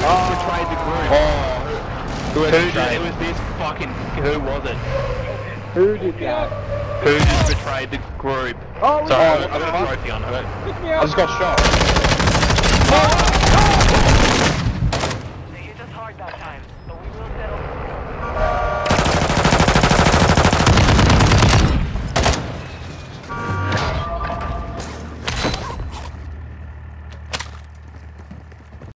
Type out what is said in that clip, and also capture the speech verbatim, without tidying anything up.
oh. betrayed the group. Oh, who, who, who did, it was this fucking, who was it? Who did that? Who just betrayed the group? Oh, Sorry, oh, I got a I- trophy on. I got, I just got shot. oh,